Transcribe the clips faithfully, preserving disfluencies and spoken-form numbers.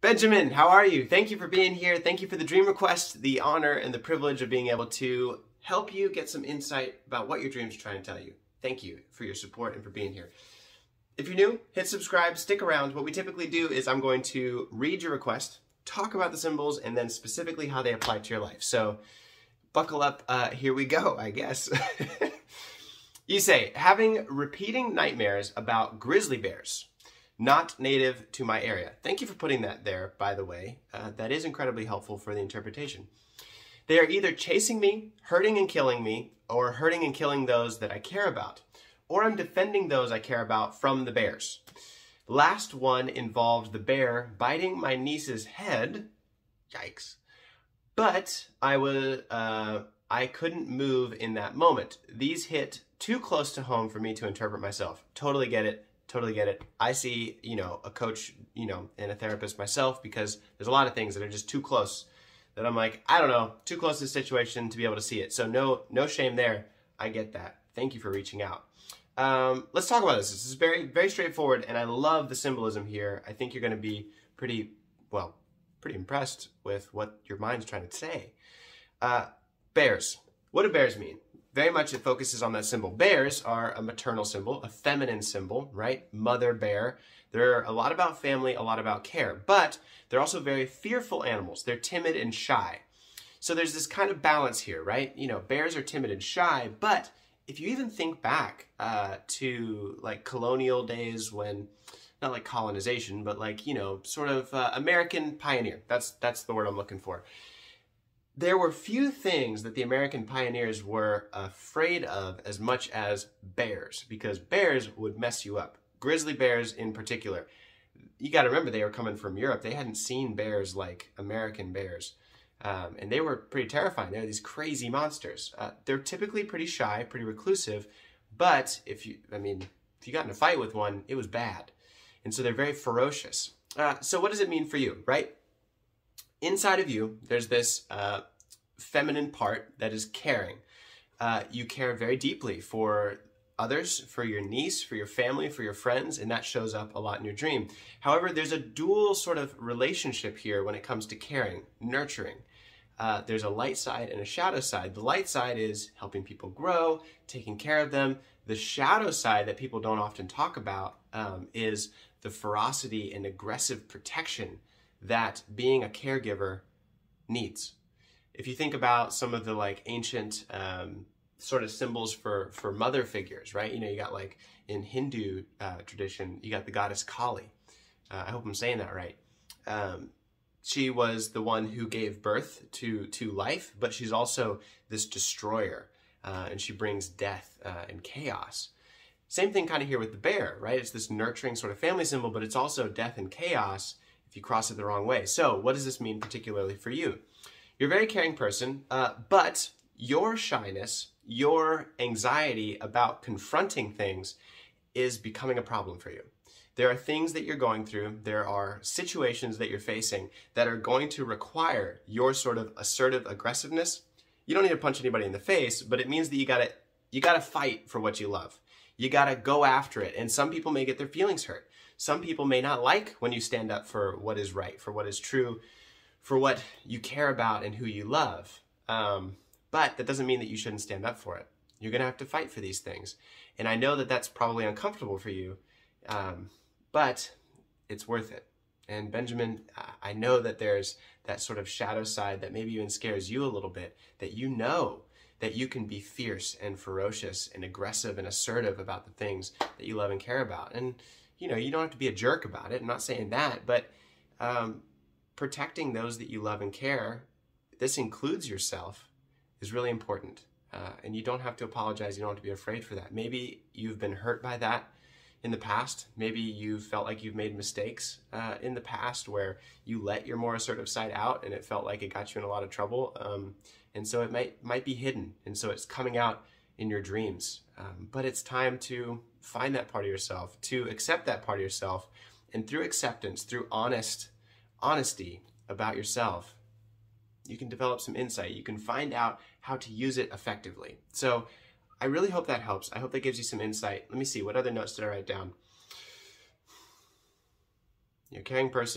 Benjamin, how are you? Thank you for being here. Thank you for the dream request, the honor and the privilege of being able to help you get some insight about what your dreams are trying to tell you. Thank you for your support and for being here. If you're new, hit subscribe, stick around. What we typically do is I'm going to read your request, talk about the symbols, and then specifically how they apply to your life. So buckle up, uh, here we go, I guess. You say, having repeating nightmares about grizzly bears, not native to my area. Thank you for putting that there, by the way. Uh, that is incredibly helpful for the interpretation. They are either chasing me, hurting and killing me, or hurting and killing those that I care about. Or I'm defending those I care about from the bears. Last one involved the bear biting my niece's head. Yikes. But I was, uh, I couldn't move in that moment. These hit too close to home for me to interpret myself. Totally get it. Totally get it. I see, you know, a coach, you know, and a therapist myself because there's a lot of things that are just too close that I'm like, I don't know, too close to the situation to be able to see it. So no, no shame there. I get that. Thank you for reaching out. Um, let's talk about this. This is very, very straightforward, and I love the symbolism here. I think you're going to be pretty, well, pretty impressed with what your mind's trying to say. Uh, bears. What do bears mean? Very much it focuses on that symbol. Bears are a maternal symbol, a feminine symbol, right? Mother bear. They're a lot about family, a lot about care, but they're also very fearful animals. They're timid and shy. So there's this kind of balance here, right? You know, bears are timid and shy, but if you even think back uh, to like colonial days when, not like colonization, but like, you know, sort of uh, American pioneer. That's, that's the word I'm looking for. There were few things that the American pioneers were afraid of as much as bears, because bears would mess you up. Grizzly bears in particular. You got to remember they were coming from Europe. They hadn't seen bears like American bears. Um, and they were pretty terrifying. They're these crazy monsters. Uh, they're typically pretty shy, pretty reclusive, but if you, I mean, if you got in a fight with one, it was bad. And so they're very ferocious. Uh, so what does it mean for you, right? Inside of you, there's this uh, feminine part that is caring. Uh, you care very deeply for others, for your niece, for your family, for your friends, and that shows up a lot in your dream. However, there's a dual sort of relationship here when it comes to caring, nurturing. Uh, there's a light side and a shadow side. The light side is helping people grow, taking care of them. The shadow side that people don't often talk about um, is the ferocity and aggressive protection that being a caregiver needs. If you think about some of the like ancient um, sort of symbols for, for mother figures, right? You know, you got like in Hindu uh, tradition, you got the goddess Kali. Uh, I hope I'm saying that right. Um, she was the one who gave birth to, to life, but she's also this destroyer, uh, and she brings death uh, and chaos. Same thing kind of here with the bear, right? It's this nurturing sort of family symbol, but it's also death and chaos if you cross it the wrong way. So what does this mean particularly for you? You're a very caring person, uh, but your shyness, your anxiety about confronting things is becoming a problem for you. There are things that you're going through, there are situations that you're facing that are going to require your sort of assertive aggressiveness. You don't need to punch anybody in the face, but it means that you gotta, you gotta fight for what you love. You gotta go after it, and some people may get their feelings hurt. Some people may not like when you stand up for what is right, for what is true, for what you care about and who you love. Um, but that doesn't mean that you shouldn't stand up for it. You're gonna have to fight for these things. And I know that that's probably uncomfortable for you, um, but it's worth it. And Benjamin, I know that there's that sort of shadow side that maybe even scares you a little bit, that you know that you can be fierce and ferocious and aggressive and assertive about the things that you love and care about. And you know, you don't have to be a jerk about it. I'm not saying that, but um, protecting those that you love and care, this includes yourself, is really important. Uh, and you don't have to apologize. You don't have to be afraid for that. Maybe you've been hurt by that in the past. Maybe you felt like you've made mistakes uh, in the past where you let your more assertive side out and it felt like it got you in a lot of trouble. Um, and so it might, might be hidden. And so it's coming out in your dreams. Um, but it's time to find that part of yourself, to accept that part of yourself. And through acceptance, through honest honesty about yourself, you can develop some insight. You can find out how to use it effectively. So I really hope that helps. I hope that gives you some insight. Let me see, what other notes did I write down? You're a caring person.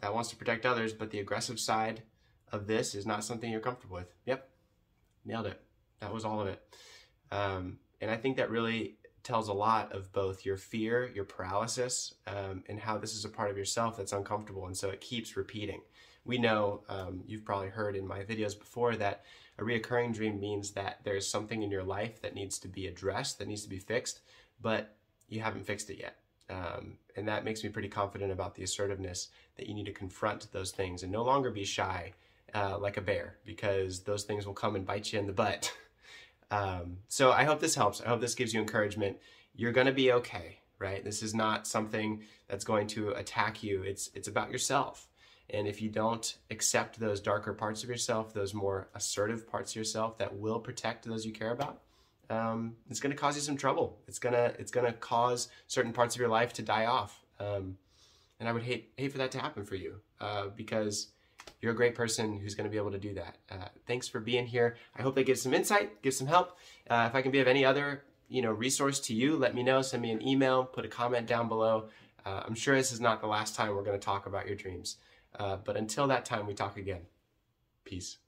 that wants to protect others, but the aggressive side of this is not something you're comfortable with. Yep, nailed it. That was all of it. Um, and I think that really tells a lot of both your fear, your paralysis, um, and how this is a part of yourself that's uncomfortable, and so it keeps repeating. We know, um, you've probably heard in my videos before, that a reoccurring dream means that there's something in your life that needs to be addressed, that needs to be fixed, but you haven't fixed it yet. Um, and that makes me pretty confident about the assertiveness that you need to confront those things and no longer be shy uh, like a bear, because those things will come and bite you in the butt. um, so I hope this helps. I hope this gives you encouragement. You're going to be okay, right? This is not something that's going to attack you. It's, it's about yourself. And if you don't accept those darker parts of yourself, those more assertive parts of yourself that will protect those you care about, um, it's going to cause you some trouble. It's gonna it's gonna cause certain parts of your life to die off. Um, and I would hate hate for that to happen for you, uh, because you're a great person who's going to be able to do that. Uh, thanks for being here. I hope that gives some insight, gives some help. Uh, if I can be of any other you know resource to you, let me know. Send me an email. Put a comment down below. Uh, I'm sure this is not the last time we're going to talk about your dreams. Uh, but until that time, we talk again. Peace.